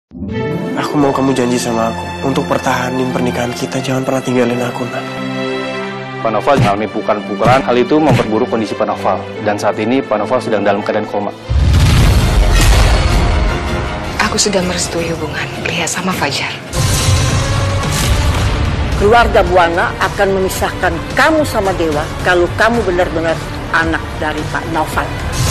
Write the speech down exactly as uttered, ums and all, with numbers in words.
Aku mau kamu janji sama aku untuk pertahanin pernikahan kita, jangan pernah tinggalin aku, Nak. Pak Noval mengalami pukulan-pukulan, hal itu memperburuk kondisi Pak Noval. Dan saat ini Pak Noval sedang dalam keadaan koma. Aku sudah merestui hubungan Lia sama Fajar. Keluarga Buana akan memisahkan kamu sama Dewa kalau kamu benar-benar anak dari Pak Noval.